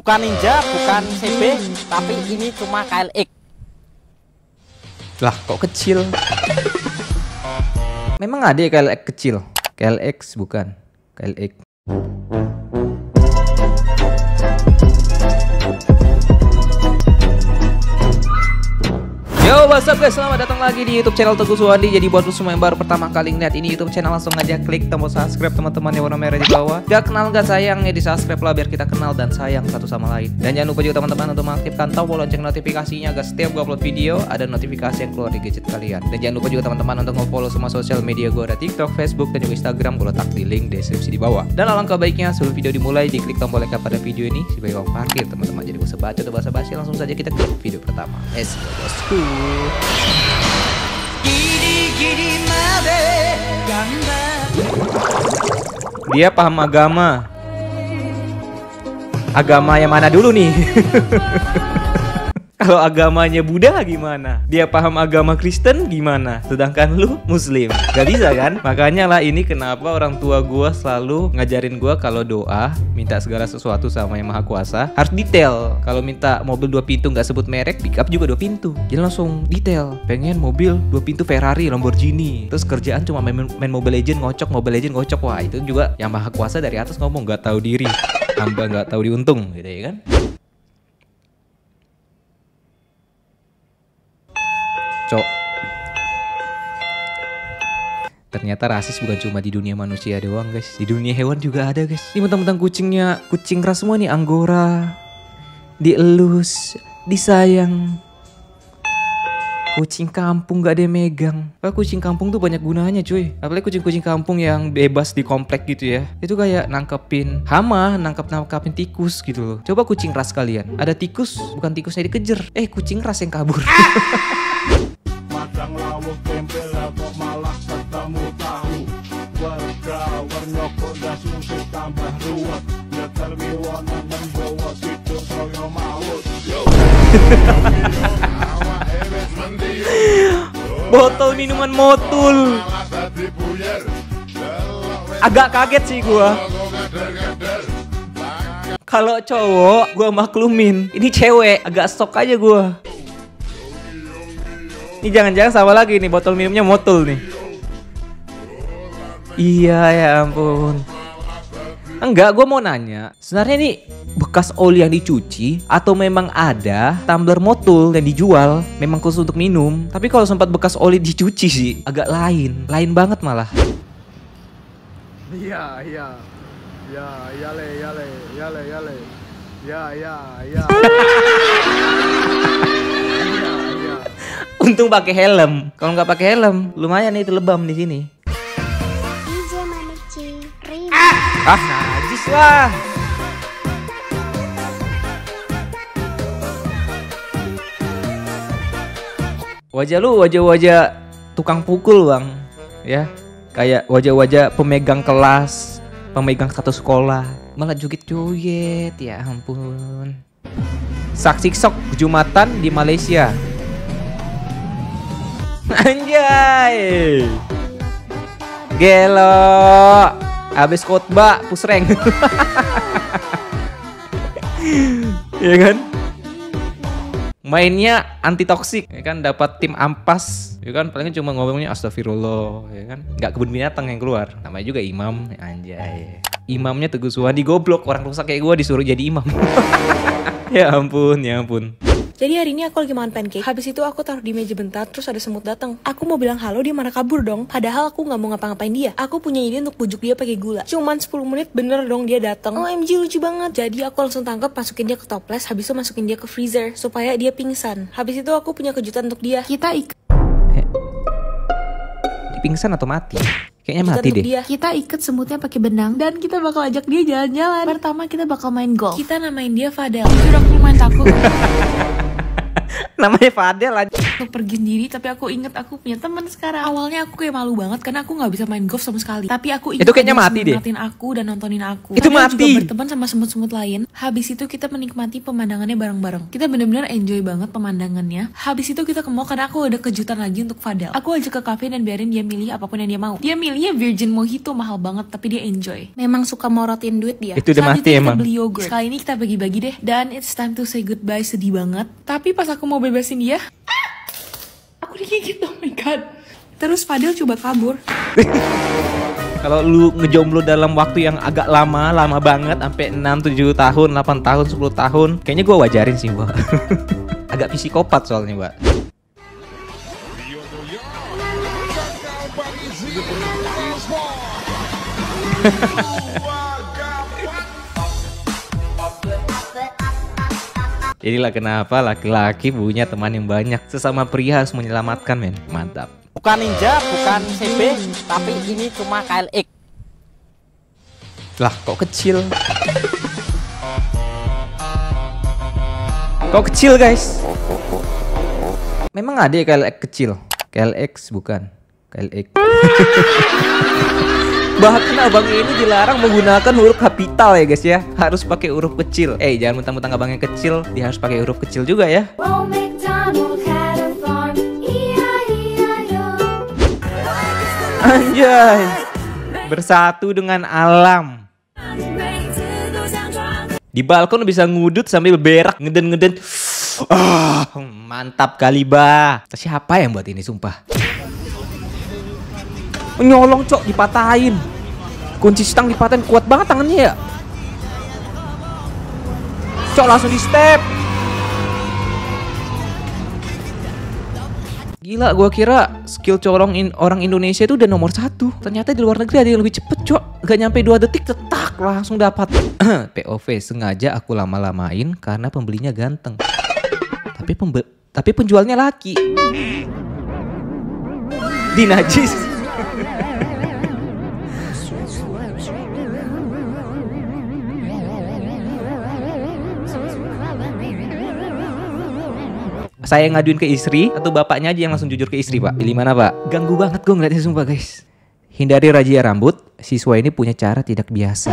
Bukan ninja, bukan CB, tapi ini cuma KLX. Lah kok kecil? Memang ada ya KLX kecil? KLX bukan, KLX. Yo, what's up guys, selamat datang lagi di YouTube channel Teguh Suwandi. Jadi buat lu semua yang baru pertama kali ngeliat ini YouTube channel, langsung aja klik tombol subscribe teman-teman yang warna merah di bawah. Gak kenal gak sayang ya di subscribe lah, biar kita kenal dan sayang satu sama lain. Dan jangan lupa juga teman-teman untuk mengaktifkan tombol lonceng notifikasinya agar setiap gue upload video ada notifikasi yang keluar di gadget kalian. Dan jangan lupa juga teman-teman untuk nge-follow semua sosial media gue, ada TikTok, Facebook, dan juga Instagram. Gue letak di link deskripsi di bawah. Dan alangkah baiknya sebelum video dimulai diklik tombol like pada video ini sebagai uang parkir teman-teman. Jadi gue sebaca atau basa-basi, langsung saja kita ke video pertama. Let's go bosku. Dia paham agama. Agama yang mana dulu nih? Kalau agamanya Buddha gimana? Dia paham agama Kristen gimana? Sedangkan lu Muslim. Gak bisa kan? Makanya lah ini kenapa orang tua gua selalu ngajarin gua kalau doa minta segala sesuatu sama Yang Maha Kuasa harus detail. Kalau minta mobil 2 pintu nggak sebut merek, pick up juga 2 pintu. Jadi langsung detail. Pengen mobil 2 pintu Ferrari, Lamborghini. Terus kerjaan cuma main Mobile Legend, ngocok Mobile Legend, ngocok. Wah, itu juga Yang Maha Kuasa dari atas ngomong nggak tahu diri. Hamba nggak tahu diuntung gitu ya kan? Cok, ternyata rasis bukan cuma di dunia manusia doang guys, di dunia hewan juga ada guys. Ini mentang-mentang kucingnya kucing ras semua nih, Anggora, dielus, disayang. Kucing kampung gak ada yang megang. Kucing kampung tuh banyak gunanya cuy. Apalagi kucing-kucing kampung yang bebas di komplek gitu ya. Itu kayak nangkepin hama, nangkepin tikus gitu loh. Coba kucing ras kalian, ada tikus, bukan tikusnya dikejar, kucing ras yang kabur. Madang lawuh tempe lah kok malah ketemu tahu. Warga warnyoko das musik tambah ruwet. Nyetel miwana membawa situ soyo maut. Botol minuman Motul. Agak kaget sih gua. Kalau cowok gua maklumin, ini cewek agak stok aja gua. Ini jangan-jangan sama lagi nih, botol minumnya Motul nih. Iya ya ampun. Enggak, gue mau nanya, sebenarnya ini bekas oli yang dicuci atau memang ada tumbler Motul yang dijual memang khusus untuk minum? Tapi kalau sempat bekas oli dicuci sih agak lain banget malah. Iya. Ya le. Ya. Untung pakai helm. Kalau nggak pakai helm, lumayan nih itu lebam di sini. Najis lah. Wajah lu wajah tukang pukul bang, ya. Kayak wajah-wajah pemegang kelas, pemegang satu sekolah, malah joget-joget, ya ampun. Saksi sok Jumatan di Malaysia. Anjay. Gelo. Abis khotbah pusreng. Ya kan? Mainnya anti toksik, ya kan? Dapat tim ampas, ya kan? Paling cuma ngomongnya astagfirullah, ya kan? Gak kebun binatang yang keluar. Namanya juga imam, anjay. Imamnya Teguh Suwandi, goblok. Orang rusak kayak gue disuruh jadi imam. Ya ampun. Jadi hari ini aku lagi makan pancake. Habis itu aku taruh di meja bentar, terus ada semut datang. Aku mau bilang halo, dia mana kabur dong. Padahal aku nggak mau ngapa-ngapain dia. Aku punya ide untuk bujuk dia pakai gula. Cuman 10 menit bener dong dia datang. OMG lucu banget. Jadi aku langsung tangkap, masukin dia ke toples. Habis itu masukin dia ke freezer supaya dia pingsan. Habis itu aku punya kejutan untuk dia. Pingsan atau mati? Kayaknya mati deh. Kita ikat semutnya pakai benang dan kita bakal ajak dia jalan-jalan. Pertama kita bakal main golf. Kita namain dia Fadel. Jujur aku lumayan takut. namanya Fadel aja. Untuk pergi sendiri, tapi aku inget aku punya teman sekarang. Awalnya aku kayak malu banget karena aku nggak bisa main golf sama sekali. Tapi aku inget Itu kayaknya mati deh. Nontonin aku dan nontonin aku. Itu Kadang mati. juga berteman sama semut-semut lain. Habis itu kita menikmati pemandangannya bareng-bareng. Kita bener-bener enjoy banget pemandangannya. Habis itu kita ke mall karena aku ada kejutan lagi untuk Fadel. Aku ajak ke cafe dan biarin dia milih apapun yang dia mau. Dia milihnya Virgin Mojito, mahal banget tapi dia enjoy. Memang suka morotin duit dia. Itu udah Saat mati itu emang. kita beli yogurt. Kali ini kita bagi-bagi deh. Dan it's time to say goodbye, sedih banget. Tapi pas aku mau bebasin dia, aku digigit, oh my god. Terus Fadel coba kabur. Kalau lu ngejomblo dalam waktu yang agak lama banget, sampai 6, 7 tahun, 8 tahun, 10 tahun, kayaknya gue wajarin sih, Mbak. Agak psikopat soalnya, Mbak. Inilah kenapa laki-laki punya teman yang banyak. Sesama pria harus menyelamatkan, men. Mantap. Bukan ninja, bukan CB, tapi ini cuma KLX. Lah, kok kecil? Kok kecil, guys? Memang ada ya KLX kecil? KLX bukan, KLX. Bahkan abangnya ini dilarang menggunakan huruf kapital ya guys ya. Harus pakai huruf kecil. Jangan mentang-mentang abangnya kecil, dia harus pakai huruf kecil juga ya. Anjay, bersatu dengan alam. Di balkon bisa ngudut sambil berak, ngeden-ngeden. Mantap kali, bah. Siapa yang buat ini, sumpah? Nyolong, cok, dipatahin. Kunci stang dipatahin, kuat banget tangannya ya. Cok, langsung di step. Gila, gua kira skill corong orang Indonesia itu udah nomor 1. Ternyata di luar negeri ada yang lebih cepet, cok. Gak nyampe 2 detik, cetak, langsung dapat. POV, sengaja aku lama-lamain karena pembelinya ganteng. Tapi penjualnya laki. Dinajis. Saya ngaduin ke istri atau bapaknya aja yang langsung jujur ke istri, Pak? Pilih mana, Pak? Ganggu banget gue ngeliatnya, sumpah, guys. Hindari razia rambut. Siswa ini punya cara tidak biasa.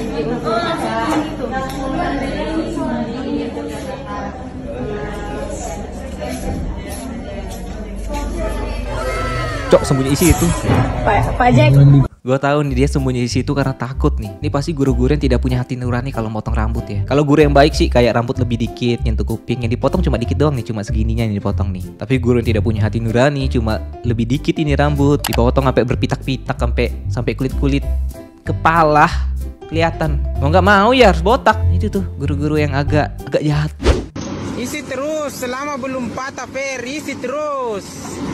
Cok, sembunyi isi itu. Pak Jack. Gue tahu nih dia sembunyi di situ karena takut nih. Ini pasti guru-guru yang tidak punya hati nurani kalau motong rambut ya. Kalau guru yang baik sih kayak rambut lebih dikit, nyentuh kuping, yang dipotong cuma dikit doang nih, cuma segininya yang dipotong nih. Tapi guru yang tidak punya hati nurani cuma lebih dikit ini rambut, dipotong sampai berpitak-pitak, sampai kulit-kulit kepala kelihatan. Mau nggak mau ya harus botak. Itu tuh guru-guru yang agak jahat. Isi terus selama belum patah per, isi terus.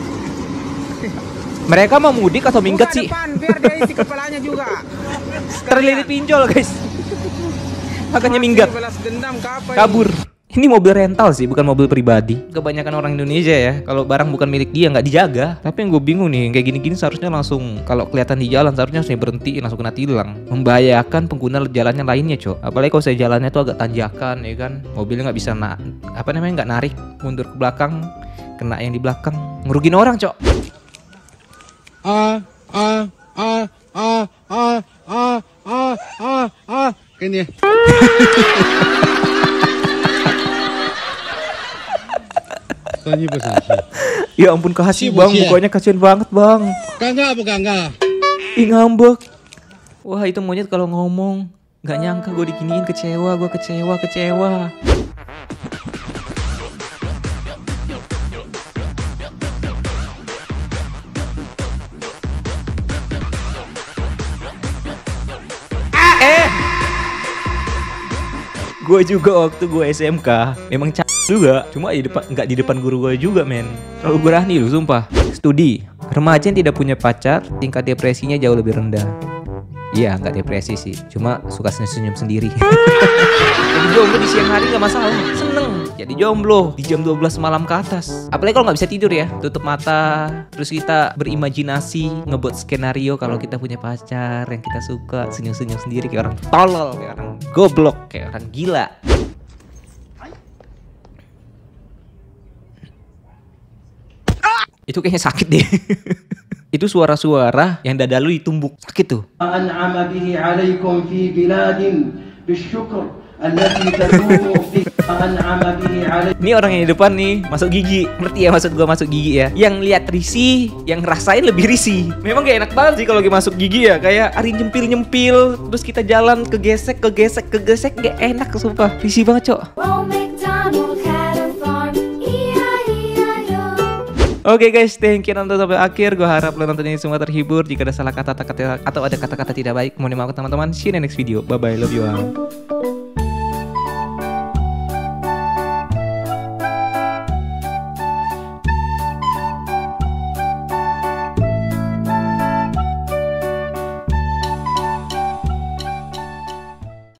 Mereka mau mudik atau minggat sih? Depan, biar dia isi kepalanya juga. Terlilit pinjol, guys. Makanya minggat. Balas dendam kapan? Kabur. Ini mobil rental sih, bukan mobil pribadi. Kebanyakan orang Indonesia ya, kalau barang bukan milik dia nggak dijaga. Tapi yang gue bingung nih, kayak gini-gini seharusnya langsung, kalau kelihatan di jalan seharusnya harusnya berhenti, langsung kena tilang. Membahayakan pengguna jalannya lainnya, cok. Apalagi kalau saya jalannya tuh agak tanjakan, ya kan. Mobilnya nggak bisa nggak narik mundur ke belakang, kena yang di belakang, ngerugin orang, cok. Kini. Ya ampun, kasih bang, mukanya kasihan banget bang. Kagak apa kagak? Ih, ngambek. Wah, itu monyet kalau ngomong nggak nyangka gue diginiin, kecewa, gue kecewa. Gue juga waktu gue SMK memang juga, cuma nggak di depan guru gue juga, men. Terlalu berani lu, sumpah. Studi, remaja yang tidak punya pacar tingkat depresinya jauh lebih rendah. Iya, nggak depresi sih, cuma suka senyum sendiri. Jadi jomblo di siang hari nggak masalah, seneng. Jadi jomblo di jam 12 malam ke atas. Apalagi kalau nggak bisa tidur ya, tutup mata, terus kita berimajinasi, ngebuat skenario kalau kita punya pacar yang kita suka, senyum-senyum sendiri kayak orang tolol, kayak orang goblok, kayak orang gila. Itu kayaknya sakit deh. Itu suara-suara yang dada lu ditumbuk. Sakit tuh. أنعم به عليكم في بلاد بالشكر التي تدوم في أنعم به عليكم. Ini orang yang di depan nih masuk gigi. Ngerti ya maksud gua masuk gigi ya? Yang lihat risih, yang rasain lebih risih. Memang gak enak banget sih kalau lagi masuk gigi ya. Kayak Ari nyempil-nyempil, terus kita jalan kegesek gak enak sumpah. Risih banget, Cok. Oke guys, thank you nonton sampai akhir. Gue harap lo nonton ini semua terhibur. Jika ada salah kata atau ada kata-kata tidak baik, mohon dimaafkan teman-teman. See you in the next video. Bye bye, love you all.